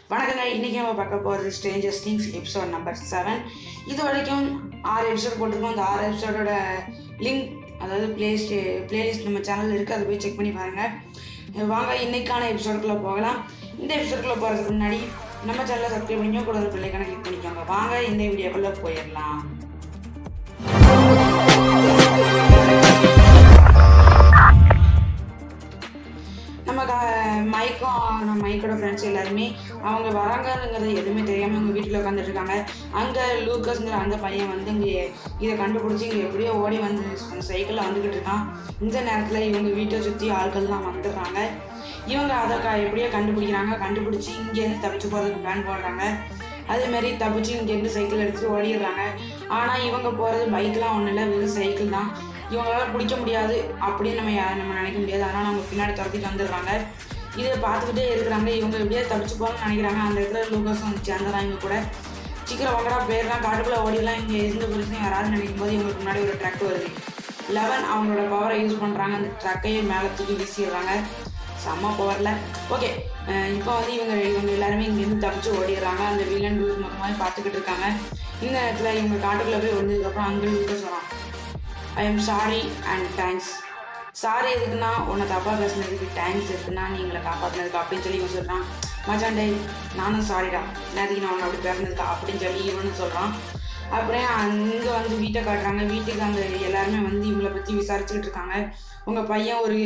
வணக்கங்க. இன்றைக்கி நம்ம பார்க்க போகிறது ஸ்ட்ரேஞ்சர்ஸ் திங்ஸ் எபிசோட் நம்பர் 7. இது வரைக்கும் 6 எபிசோட் போட்டிருக்கோம். அந்த 6 எபிசோடோட லிங்க், அதாவது பிளேலிஸ்ட் நம்ம சேனலில் இருக்குது. அதை போய் செக் பண்ணி பாருங்கள். வாங்க இன்றைக்கான எபிசோடுக்குள்ளே போகலாம். இந்த எபிசோடுக்குள்ளே போகிறதுக்கு முன்னாடி நம்ம சேனலை சப்ஸ்கிரைப் பண்ணிக்கோ, கூட ஒரு பிள்ளைக்கான கிளிக் பண்ணிக்கோங்க. வாங்க இந்த வீடியோக்குள்ளே போயிடலாம். மைக்கோட ஃப்ரெண்ட்ஸ் எல்லாருமே அவங்க வராங்கங்கிறது எதுவுமே தெரியாமல் அவங்க வீட்டில் உட்காந்துட்டு இருக்காங்க. அங்கே லூக்கஸ்ங்கிற அந்த பையன் வந்து இங்கே இதை கண்டுபிடிச்சி இங்கே எப்படியோ ஓடி வந்து சைக்கிளில் வந்துக்கிட்டு இருக்கான். இந்த நேரத்தில் இவங்க வீட்டை சுற்றி ஆட்கள்லாம் வந்துடுறாங்க. இவங்க அதை எப்படியோ கண்டுபிடிச்சி இங்கேருந்து தப்பிச்சு போகிறதுக்கு பிளான் போடுறாங்க. அதேமாரி தப்பிச்சு இங்கேருந்து சைக்கிள் எடுத்துகிட்டு ஓடிடுறாங்க. ஆனால் இவங்க போகிறது பைக்கெலாம் ஒன்றும் இல்லை, வெறும் சைக்கிள் தான். இவங்களால பிடிக்க முடியாது அப்படின்னு நம்ம நினைக்க முடியாது. அதனால் அவங்க பின்னாடி துரத்திட்டு வந்துடுறாங்க. இதை பார்த்துக்கிட்டே இருக்கிறாங்க. இவங்க எப்படியே தப்பிச்சு போகணும்னு நினைக்கிறாங்க. அந்த இடத்துல லூகாஸும் வந்து சேர்ந்துறாங்க. இவங்க கூட சீக்கிரம் வாங்கடா போயிடலாம், காட்டுக்குள்ளே ஓடிடலாம், இங்கே எந்த பிரச்சனையும் யாராவது நினைக்கும் போது இவங்களுக்கு முன்னாடி ஒரு ட்ரக் வருது. 11 அவங்களோட பவரை யூஸ் பண்ணுறாங்க. அந்த ட்ரக்கையே மேலே தூக்கி வீசிடுறாங்க. செம்ம பவரில். ஓகே, இப்போ வந்து இவங்க எல்லாருமே இங்கேருந்து தப்பிச்சு ஓடிடுறாங்க. அந்த வில்லன் ரூல்ஸ் மொத்தமாக பார்த்துக்கிட்டு இருக்காங்க. இந்த நேரத்தில் இவங்க காட்டுக்குள்ளே போய் வந்ததுக்கப்புறம் அங்கே லூகாஸ் வரான். I am sorry and thanks. Sorry எதுக்குன்னா உன்னை தப்பாக பேசுனதுக்கு, தேங்க்ஸ் எதுக்குன்னா நீ எங்களை காப்பாற்றினதுக்கு அப்படின்னு சொல்லி இவன் சொல்கிறான். மச்சான் டே நானும் சாரிடா, நேரத்துக்கு நான் உன்னை அப்படி பேசுனதுக்கா அப்படின்னு சொல்லி இவனு சொல்கிறான். அப்புறம் அங்கே வந்து வீட்டை காட்டுறாங்க. வீட்டுக்கு அங்கே எல்லாருமே வந்து இவங்களை பற்றி விசாரிச்சுக்கிட்டு இருக்காங்க. உங்கள் பையன் ஒரு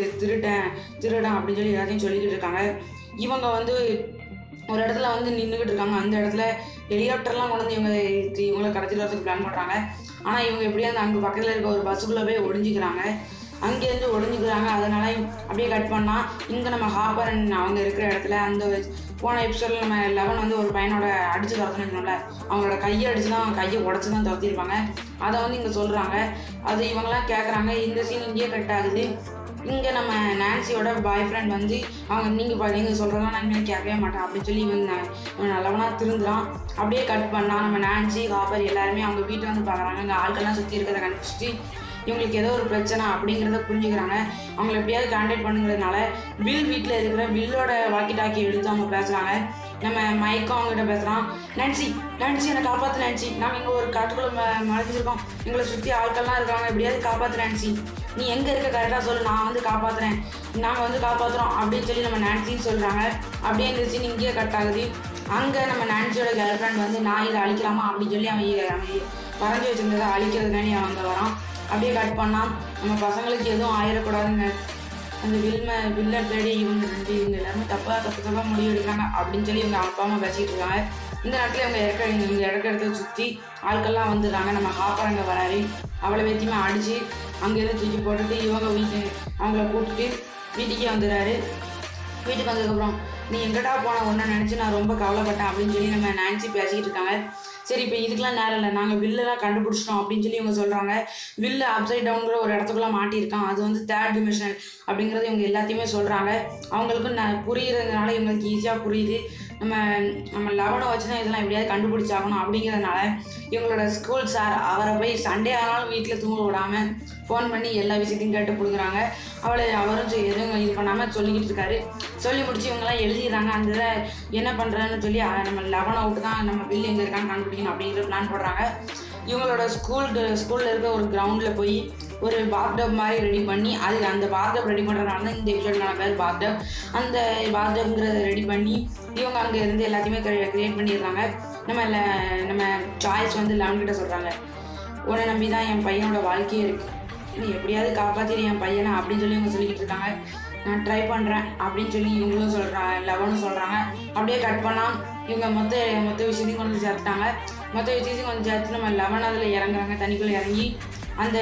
திருடன் அப்படின்னு சொல்லி எல்லாத்தையும் சொல்லிக்கிட்டு இருக்காங்க. இவங்க வந்து ஒரு இடத்துல வந்து நின்றுக்கிட்டு இருக்காங்க. அந்த இடத்துல ஹெலிகாப்டர்லாம் கொண்டு வந்து இவங்களை கடத்திட்டு வரதுக்கு பிளான் பண்ணுறாங்க. ஆனால் இவங்க எப்படியாவது அங்கே பக்கத்தில் இருக்க ஒரு பஸ்ஸுக்குள்ளே போய் ஒழிஞ்சிக்கிறாங்க. அங்கேருந்து ஒழிஞ்சிக்கிறாங்க. அதனால் அப்படியே கட் பண்ணால் இங்கே நம்ம ஹாப்பரன் அவங்க இருக்கிற இடத்துல அந்த போன எபிசோடில் நம்ம 11 வந்து ஒரு பையனோட அடித்து துரத்துனோம்ல, அவங்களோட கையை அடித்து தான் அவங்க கையை உடச்சி தான் துரத்திருப்பாங்க. அதை வந்து இங்கே சொல்கிறாங்க. அது இவங்கெல்லாம் கேட்குறாங்க. இந்த சீன் இங்கேயே கட் ஆகுது. இங்கே நம்ம நான்சியோட பாய் ஃப்ரெண்ட் வந்து நீங்கள் சொல்கிறதெல்லாம் நான் இனிமேல் கேட்கவே மாட்டேன் அப்படின்னு சொல்லி இவன் நல்லவனாக திருந்துறான். அப்படியே கட் பண்ணால் நம்ம நான்சி ஹாப்பர் எல்லாருமே அவங்க வீட்டை வந்து பார்க்குறாங்க. அங்கே ஆட்கள்லாம் சுற்றி இருக்கிறத கண்டுபிடிச்சிட்டு இவங்களுக்கு ஏதோ ஒரு பிரச்சனை அப்படிங்கிறத புரிஞ்சுக்கிறாங்க. அவங்கள எப்படியாவது கான்டாக்ட் பண்ணுங்கிறதுனால வீட்டில் இருக்கிற வில்லோட வாக்கி டாக்கி எடுத்து அவங்க பேசுகிறாங்க. நம்ம மைக்கும் அவங்ககிட்ட பேசுகிறான். நான்சி என்னை காப்பாற்று நான்சி, நாங்கள் இங்கே ஒரு காட்டுக்குள்ளே மறைஞ்சிருக்கோம், எங்களை சுற்றி ஆட்கள்லாம் இருக்காங்க, எப்படியாவது காப்பாற்று நான்சி, நீ எங்கே இருக்க கரெக்டாக சொல்லு, நான் வந்து காப்பாற்றுறேன், நாங்கள் வந்து காப்பாற்றுறோம் அப்படின்னு சொல்லி நம்ம நான்சின்னு சொல்கிறாங்க. அப்படியே இந்த சீன் இங்கேயே கட் ஆகுது. அங்கே நம்ம நான்சியோட கேர்ள் ஃப்ரெண்ட் வந்து நான் இதை அழிக்கலாமா அப்படின்னு சொல்லி அவன் வரைஞ்சி வச்சுருந்ததை அழிக்கிறதுக்காண்டி அவன் அங்கே வரான். அப்படியே கட் பண்ணால் நம்ம பசங்களுக்கு எதுவும் ஆயிடக்கூடாதுங்க, அந்த வில்லன் தேடி இவங்க எல்லாருமே தப்பாக முடிவு எடுக்கிறாங்க அப்படின்னு சொல்லி இவங்க அப்பா அம்மா பேசிக்கிட்டு இருக்காங்க. இந்த நேரத்தில் இவங்க இடத்த சுற்றி ஆட்கள்லாம் வந்துடுறாங்க. நம்ம ஹாப்பர் அங்கே வராரு. அவளை வெத்தியுமே அடித்து அங்கேருந்து தூக்கி போட்டுட்டு இவங்க அவங்கள கூப்பிட்டு வீட்டுக்கே வந்துடுறாரு. வீட்டுக்கு வந்ததுக்கப்புறம் நீ எங்கடா போன ஒன்று நினச்சி நான் ரொம்ப கவலைப்பட்டேன் அப்படின்னு சொல்லி நம்ம நான்சி பேசிக்கிட்டு இருக்காங்க. சரி, இப்போ இதுக்கெலாம் நேரம் இல்லை, நாங்கள் வில்லெலாம் கண்டுபிடிச்சிட்டோம் அப்படின்னு சொல்லி இவங்க சொல்கிறாங்க. வில்லு அப்சைட் டவுனுங்கிற ஒரு இடத்துக்குள்ளே மாட்டியிருக்கான், அது வந்து 3rd dimensional அப்படிங்கிறது இவங்க எல்லாத்தையுமே சொல்கிறாங்க. அவங்களுக்கும் புரிகிறதுனால இவங்களுக்கு ஈஸியாக புரியுது. நம்ம 11 வச்சு தான் இதெல்லாம் எப்படியாவது கண்டுபிடிச்சாகணும் அப்படிங்கிறதுனால இவங்களோட ஸ்கூல் சார் அவரை போய் சண்டே ஆனாலும் வீட்டில் தூங்க விடாமல் ஃபோன் பண்ணி எல்லா விஷயத்தையும் கேட்டு கொடுக்குறாங்க. அவரும் எதுவும் இது பண்ணாமல் சொல்லிக்கிட்டு இருக்காரு. சொல்லி முடிச்சு இவங்கெல்லாம் எழுதிடுறாங்க. அந்த இதை என்ன பண்ணுறேன்னு சொல்லி நம்ம 11 அவுட்டு தான் நம்ம பில் எங்கே இருக்கான்னு கண்டுபிடிக்கணும் அப்படிங்கிற பிளான் போடுறாங்க. இவங்களோட ஸ்கூலில் இருக்க ஒரு கிரவுண்டில் போய் ஒரு பாத்டப் மாதிரி ரெடி பண்ணி அந்த பாத்டப் ரெடி பண்ணுறதுனால தான் இந்த எபிசோடுக்கான பேர் பாத்டப். அந்த பாத்டப்ங்கிறத ரெடி பண்ணி இவங்க அங்கே இருந்து எல்லாத்தையுமே க்ரியேட் பண்ணிடுறாங்க. நம்ம சாய்ஸ் வந்து 11 கிட்ட சொல்கிறாங்க, உன்னை நம்பி தான் என் பையனோட வாழ்க்கையே இருக்குது, நீ எப்படியாவது காப்பாற்றிடு என் பையனை அப்படின்னு சொல்லி இவங்க சொல்லிக்கிட்டு இருக்காங்க. நான் ட்ரை பண்ணுறேன் அப்படின்னு சொல்லி இவங்களும் சொல்கிறாங்க, 11 சொல்கிறாங்க. அப்படியே கட் பண்ணால் இவங்க மொத்த விஷயத்தையும் கொண்டு சேர்த்துட்டாங்க. மொத்த விஷயத்தையும் கொஞ்சம் சேர்த்து நம்ம 11 அதில் இறங்குறாங்க. தண்ணிக்குள்ளே இறங்கி அந்த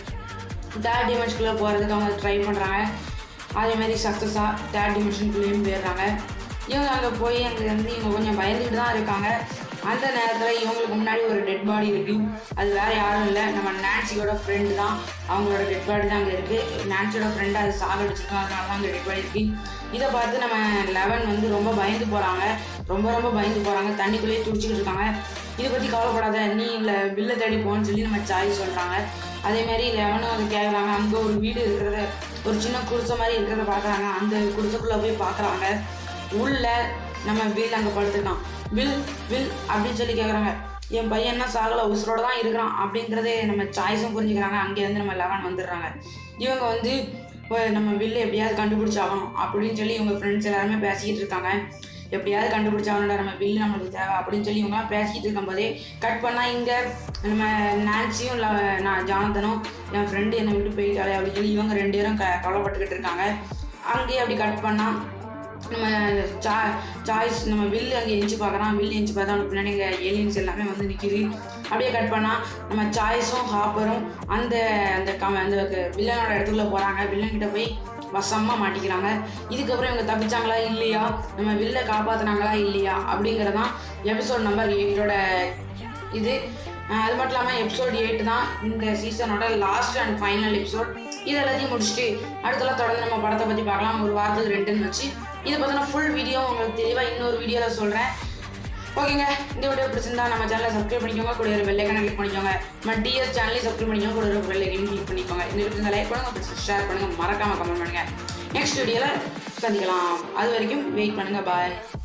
3rd dimensionக்குள்ளே போகிறதுக்கு அவங்க ட்ரை பண்ணுறாங்க. அதேமாதிரி சக்ஸஸாக 3rd dimensionக்குள்ளேயும் போயிடுறாங்க. இவங்க அங்கே போய் அங்கேருந்து இவங்க கொஞ்சம் பயந்துக்கிட்டு தான் இருக்காங்க. அந்த நேரத்தில் இவங்களுக்கு முன்னாடி ஒரு டெட் பாடி இருக்குது. அது வேறு யாரும் இல்லை, நம்ம நான்சியோட ஃப்ரெண்டு தான். அவங்களோட டெட் பாடி தான் அங்கே இருக்குது. நான்சியோட ஃப்ரெண்டு அது சாகடிச்சிருக்கோம், அதனால தான் அங்கே டெட் பாடி இருக்குது. இதை பார்த்து நம்ம 11 வந்து ரொம்ப பயந்து போகிறாங்க. ரொம்ப பயந்து போகிறாங்க. தண்ணிக்குள்ளேயே துடிச்சிக்கிட்டு இருக்காங்க. இதை பற்றி கவலைப்படாத, நீ இல்லை பில்லை தேடி போன்னு சொல்லி நம்ம சாய் சொல்கிறாங்க. அதேமாதிரி 11 அதை கேட்குறாங்க. அங்கே ஒரு வீடு ஒரு சின்ன குடிசை மாதிரி இருக்கிறத பார்க்குறாங்க. அந்த குடிசைக்குள்ளே போய் பார்க்குறாங்க. உள்ள நம்ம வில் அங்கே படுத்துருக்கான். வில் வில் அப்படின்னு சொல்லி கேட்குறாங்க. என் பையன் என்ன சாகலை, உசுரோட தான் இருக்கிறான் அப்படிங்கிறதே நம்ம சாய்ஸும் புரிஞ்சுக்கிறாங்க. அங்கேருந்து நம்ம 11 வந்துடுறாங்க. இவங்க வந்து நம்ம வில்லை எப்படியாவது கண்டுபிடிச்சாகணும் அப்படின்னு சொல்லி இவங்க ஃப்ரெண்ட்ஸ் எல்லாருமே பேசிக்கிட்டு இருக்காங்க. எப்படியாவது கண்டுபிடிச்சாகணும்டா, நம்ம வில்லு நம்மளுக்கு தேவை அப்படின்னு சொல்லி இவங்களாம் பேசிக்கிட்டு இருக்கும்போதே கட் பண்ணால் இங்கே நம்ம நான்சியும் நான் ஜானத்தனும் என் ஃப்ரெண்டு என்னை விட்டு போயிட்டாலே அப்படின்னு சொல்லி இவங்க 2 பேரும் கவலைப்பட்டுக்கிட்டு இருக்காங்க. அங்கேயே அப்படி கட் பண்ணால் நம்ம சாய்ஸ் நம்ம வில்லு அங்கே எஞ்சி பார்க்குறான். வில்லு எஞ்சி பார்த்தா அவனுக்கு பின்னாடி ஏலியன்ஸ் எல்லாமே வந்து நிற்கிது. அப்படியே கட் பண்ணால் நம்ம சாய்ஸும் ஹாப்பரும் அந்த வில்லனோட இடத்துக்குள்ள போகிறாங்க. வில்லன்கிட்ட போய் வசமாக மாட்டிக்கிறாங்க. இதுக்கப்புறம் இவங்க தப்பிச்சாங்களா இல்லையா, நம்ம வில்லை காப்பாற்றினாங்களா இல்லையா அப்படிங்கிறதான் எபிசோட் நம்பர் 8ஓட இது. அது மட்டும் இல்லாமல் எபிசோட் 8 தான் இந்த சீசனோட லாஸ்ட் அண்ட் ஃபைனல் எபிசோட். இது எல்லாத்தையும் முடிச்சுட்டு அடுத்தலாம் தொடர்ந்து நம்ம படத்தை பற்றி பார்க்கலாம். ஒரு வாரத்துக்கு 2ன்னு வச்சு இதை பார்த்தோன்னா ஃபுல் வீடியோ உங்களுக்கு தெளிவாக இன்னொரு வீடியோவில் சொல்கிறேன். ஓகேங்க, இந்த வீடியோ பிடிச்சிருந்தா நம்ம சேனலை சப்ஸ்கிரைப் பண்ணிக்கோங்க, கூட ஒரு பெல் ஐகானை கிளிக் பண்ணிக்கோங்க. நம்ம டிஎஸ் சேனலையும் சப்ஸ்கிரைப் பண்ணிக்கோங்க, கூட ஒரு பெல் ஐகானை கிளிக் பண்ணிக்கோங்க. இந்த வீடியோ லைக் பண்ணுங்கள், ஷேர் பண்ணுங்கள், மறக்காமல் கமெண்ட் பண்ணுங்கள். நெக்ஸ்ட் வீடியோவில் சந்திக்கலாம். அது வரைக்கும் வெயிட் பண்ணுங்கள். பாய்.